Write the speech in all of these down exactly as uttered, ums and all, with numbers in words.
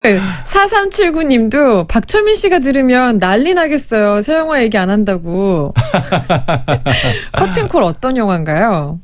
네, 사삼칠구 님도 박철민 씨가 들으면 난리 나겠어요. 새 영화 얘기 안 한다고. 커튼콜 어떤 영화인가요?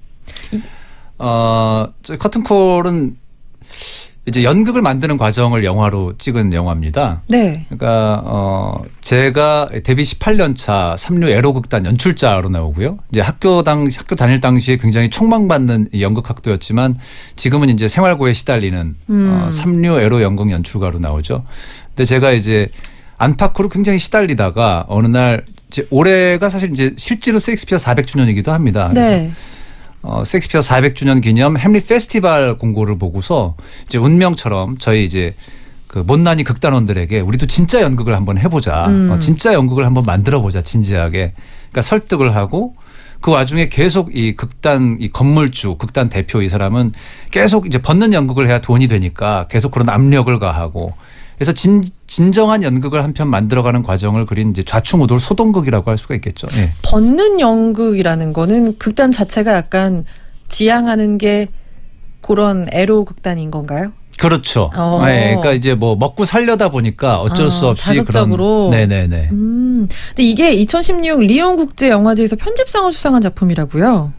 어, 저 커튼콜은 이제 연극을 만드는 과정을 영화로 찍은 영화입니다. 네. 그러니까 어 제가 데뷔 십팔 년 차 삼류 에로극단 연출자로 나오고요. 이제 학교 당 학교 다닐 당시에 굉장히 촉망받는 연극학도였지만 지금은 이제 생활고에 시달리는 음. 어, 삼류 에로 연극 연출가로 나오죠. 근데 제가 이제 안팎으로 굉장히 시달리다가 어느 날 이제 올해가 사실 이제 실제로 셰익스피어 사백 주년이기도 합니다. 네. 어, 셰익스피어 사백 주년 기념 햄릿 페스티벌 공고를 보고서 이제 운명처럼 저희 이제 그 못난이 극단원들에게 우리도 진짜 연극을 한번 해보자. 음. 어, 진짜 연극을 한번 만들어보자. 진지하게. 그러니까 설득을 하고 그 와중에 계속 이 극단 이 건물주 극단 대표 이 사람은 계속 이제 벗는 연극을 해야 돈이 되니까 계속 그런 압력을 가하고 그래서 진, 진정한 연극을 한 편 만들어가는 과정을 그린 이제 좌충우돌 소동극이라고 할 수가 있겠죠. 예. 벗는 연극이라는 거는 극단 자체가 약간 지향하는 게 그런 에로 극단인 건가요? 그렇죠. 어. 네, 그러니까 이제 뭐 먹고 살려다 보니까 어쩔 아, 수 없이 자극적으로. 그런. 네네네. 음, 근데 이게 이천십육 리옹 국제 영화제에서 편집상을 수상한 작품이라고요?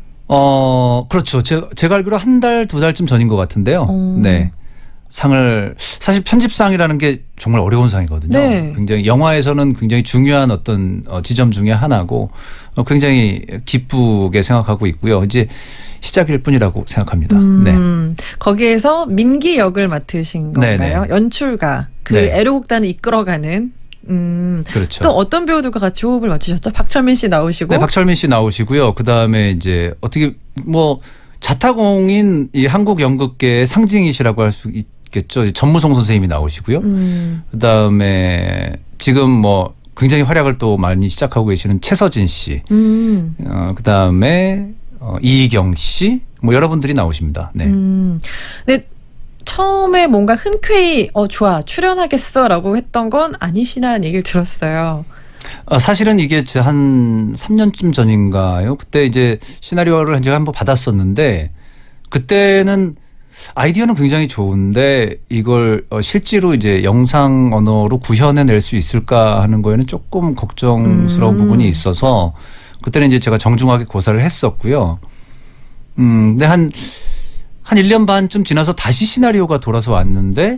어, 그렇죠. 제가, 제가 알기로 한 달, 두 달쯤 전인 것 같은데요. 어. 네. 상을 사실 편집상이라는 게 정말 어려운 상이거든요. 네. 굉장히 영화에서는 굉장히 중요한 어떤 지점 중에 하나고 굉장히 기쁘게 생각하고 있고요. 이제 시작일 뿐이라고 생각합니다. 음, 네. 거기에서 민기 역을 맡으신 건가요? 네네. 연출가 그 네. 에로극단을 이끌어가는. 음, 그렇죠. 또 어떤 배우들과 같이 호흡을 맞추셨죠? 박철민 씨 나오시고. 네, 박철민 씨 나오시고요. 그 다음에 이제 어떻게 뭐 자타공인 이 한국 연극계의 상징이시라고 할 수 있겠죠. 전무송 선생님이 나오시고요. 음. 그 다음에 지금 뭐 굉장히 활약을 또 많이 시작하고 계시는 최서진 씨. 음. 어, 그 다음에 어, 이희경 씨. 뭐 여러분들이 나오십니다. 네. 음. 근데 처음에 뭔가 흔쾌히 어 좋아 출연하겠어라고 했던 건 아니시라는 얘기를 들었어요. 어, 사실은 이게 한 삼 년쯤 전인가요? 그때 이제 시나리오를 제가 한번 받았었는데 그때는 아이디어는 굉장히 좋은데 이걸 실제로 이제 영상 언어로 구현해낼 수 있을까 하는 거에는 조금 걱정스러운 음. 부분이 있어서 그때는 이제 제가 정중하게 고사를 했었고요. 음, 근데 한, 한 일 년 반쯤 지나서 다시 시나리오가 돌아서 왔는데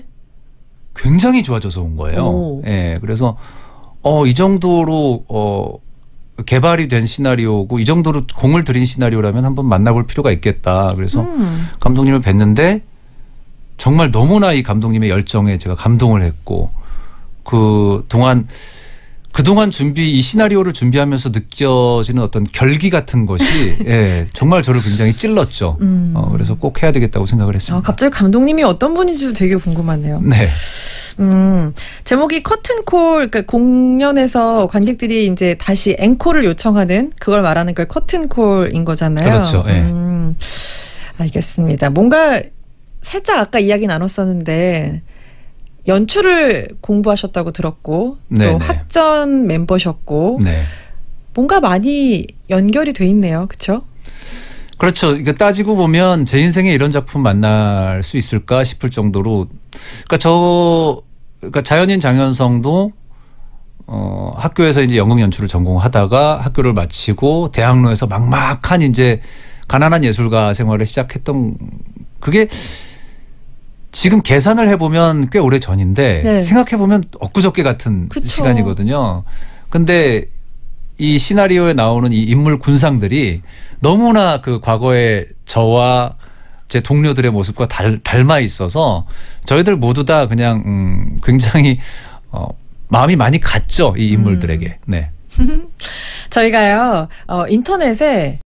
굉장히 좋아져서 온 거예요. 예. 네, 그래서 어, 이 정도로 어, 개발이 된 시나리오고 이 정도로 공을 들인 시나리오라면 한번 만나볼 필요가 있겠다. 그래서 음. 감독님을 뵀는데 정말 너무나 이 감독님의 열정에 제가 감동을 했고 그 동안 그동안 준비 이 시나리오를 준비하면서 느껴지는 어떤 결기 같은 것이 예, 정말 저를 굉장히 찔렀죠. 음. 어, 그래서 꼭 해야 되겠다고 생각을 했습니다. 아, 갑자기 감독님이 어떤 분인지도 되게 궁금하네요. 네. 음, 제목이 커튼콜, 그러니까 공연에서 관객들이 이제 다시 앵콜을 요청하는 그걸 말하는 걸 커튼콜인 거잖아요. 그렇죠. 예. 음, 알겠습니다. 뭔가 살짝 아까 이야기 나눴었는데 연출을 공부하셨다고 들었고 네네. 또 학전 멤버셨고 네. 뭔가 많이 연결이 돼 있네요. 그렇죠? 그렇죠. 이거 따지고 보면 제 인생에 이런 작품 만날 수 있을까 싶을 정도로 그러니까 저 그러니까 자연인 장현성도 어 학교에서 이제 연극 연출을 전공하다가 학교를 마치고 대학로에서 막막한 이제 가난한 예술가 생활을 시작했던 그게 지금 계산을 해보면 꽤 오래 전인데 네. 생각해보면 엊그저께 같은 그쵸. 시간이거든요. 근데 이 시나리오에 나오는 이 인물 군상들이 너무나 그 과거의 저와 제 동료들의 모습과 달, 닮아 있어서 저희들 모두 다 그냥 음, 굉장히 어, 마음이 많이 갔죠. 이 인물들에게. 네. 저희가요 어, 인터넷에